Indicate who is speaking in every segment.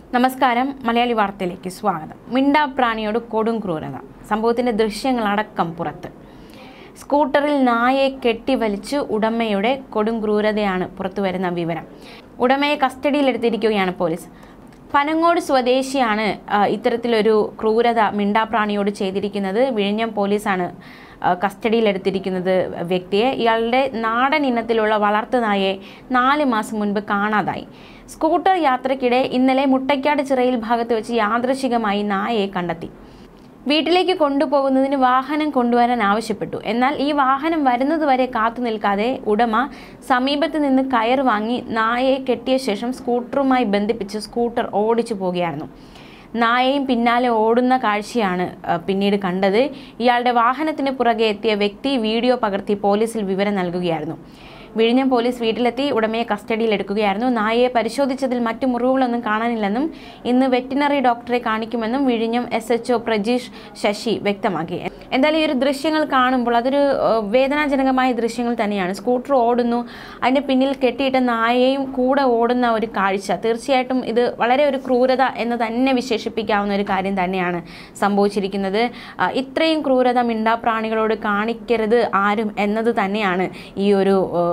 Speaker 1: നമസ്കാരം മലയാളി വാർത്തയിലേക്ക് സ്വാഗതം. മിണ്ടാപ്രാണിയോട് കൊടും ക്രൂരത. സംഭവത്തിന്റെ ദൃശ്യങ്ങളടക്കം പുറത്ത്. സ്കൂട്ടറിൽ നായയെ കെട്ടിവലിച്ച് ഉടമയുടെ കൊടും ക്രൂരതയാണ് പുറത്തുവരുന്ന വിവരം. ഉടമയെ കസ്റ്റഡിയിലെടുത്തിരിക്കുകയാണ് പോലീസ്. പനങ്ങോട് സ്വദേശിയാണ് ഇത്തരത്തിലൊരു ക്രൂരത മിണ്ടാപ്രാണിയോട് ചെയ്തിരിക്കുന്നത്. വിഴിഞ്ഞം പോലീസാണ് കസ്റ്റഡിയിലെടുത്തിരിക്കുന്നത് വ്യക്തിയെ. ഇയാളുടെ നാടൻ ഇനത്തിലുള്ള വളർത്തുനായയെ 4 മാസം മുൻപ് കാണാതായി. സ്കൂട്ടർ യാത്രയ്ക്കിടെ ഇന്നലെ മുട്ടയ്ക്കാട് ചിറയിൽ ഭാഗത്ത് വെച്ച് യാദൃശികമായി നായയെ കണ്ടെത്തി. വീട്ടിലേക്ക് കൊണ്ടുപോകുന്നതിന് വാഹനം കൊണ്ടുവരാൻ ആവശ്യപ്പെട്ടു. എന്നാൽ ഈ വാഹനം വരുന്നതുവരെ കാത്തു നിൽക്കാതെ ഉടമ സമീപത്ത് നിന്ന് കയർ വാങ്ങി നായയെ കെട്ടിയ ശേഷം സ്കൂട്ടറുമായി ബന്ധിപ്പിച്ച് സ്കൂട്ടർ ഓടിച്ചു പോകുകയായിരുന്നു. നായയും പിന്നാലെ ഓടുന്ന കാഴ്ചയാണ് പിന്നീട് കണ്ടത്. ഇയാളുടെ വാഹനത്തിന് പുറകെ എത്തിയ വ്യക്തി വീഡിയോ പകർത്തി പോലീസിൽ വിവരം നൽകുകയായിരുന്നു. വിഴിഞ്ഞം പോലീസ് വീട്ടിലെത്തി ഉടമയെ കസ്റ്റഡിയിലെടുക്കുകയായിരുന്നു. നായയെ പരിശോധിച്ചതിൽ മറ്റു മുറിവുകളൊന്നും കാണാനില്ലെന്നും ഇന്ന് വെറ്റിനറി ഡോക്ടറെ കാണിക്കുമെന്നും വിഴിഞ്ഞം SHO പ്രജീഷ് ശശി വ്യക്തമാക്കി. എന്തായാലും ഈ ഒരു ദൃശ്യങ്ങൾ കാണുമ്പോൾ അതൊരു വേദനാജനകമായ ദൃശ്യങ്ങൾ തന്നെയാണ്. സ്കൂട്ടർ ഓടുന്നു, അതിന് പിന്നിൽ കെട്ടിയിട്ട നായയും കൂടെ ഓടുന്ന ഒരു കാഴ്ച. തീർച്ചയായിട്ടും ഇത് വളരെ ഒരു ക്രൂരത എന്ന് തന്നെ വിശേഷിപ്പിക്കാവുന്ന ഒരു കാര്യം തന്നെയാണ് സംഭവിച്ചിരിക്കുന്നത്. ഇത്രയും ക്രൂരത മിണ്ടാപ്രാണികളോട് കാണിക്കരുത് ആരും എന്നത് തന്നെയാണ് ഈ ഒരു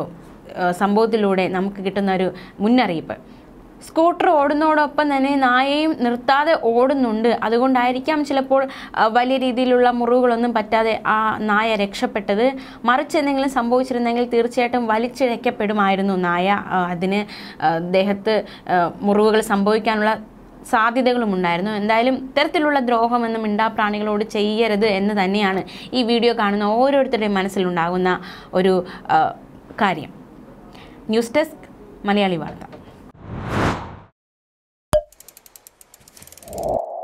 Speaker 1: സംഭവത്തിലൂടെ നമുക്ക് കിട്ടുന്ന ഒരു മുന്നറിയിപ്പ്. സ്കൂട്ടർ ഓടുന്നതോടൊപ്പം തന്നെ നായയും നിർത്താതെ ഓടുന്നുണ്ട്. അതുകൊണ്ടായിരിക്കാം ചിലപ്പോൾ വലിയ രീതിയിലുള്ള മുറിവുകളൊന്നും പറ്റാതെ ആ നായ രക്ഷപ്പെട്ടത്. മറിച്ച് എന്തെങ്കിലും സംഭവിച്ചിരുന്നെങ്കിൽ തീർച്ചയായിട്ടും വലിച്ചിഴക്കപ്പെടുമായിരുന്നു നായ. അതിന് ദേഹത്ത് മുറിവുകൾ സംഭവിക്കാനുള്ള സാധ്യതകളും ഉണ്ടായിരുന്നു. എന്തായാലും ഇത്തരത്തിലുള്ള ദ്രോഹമൊന്നും മിണ്ടാപ്രാണികളോട് ചെയ്യരുത് എന്ന് തന്നെയാണ് ഈ വീഡിയോ കാണുന്ന ഓരോരുത്തരുടെയും മനസ്സിലുണ്ടാകുന്ന ഒരു കാര്യം. ന്യൂസ് ഡെസ്ക് മലയാളി വാർത്ത.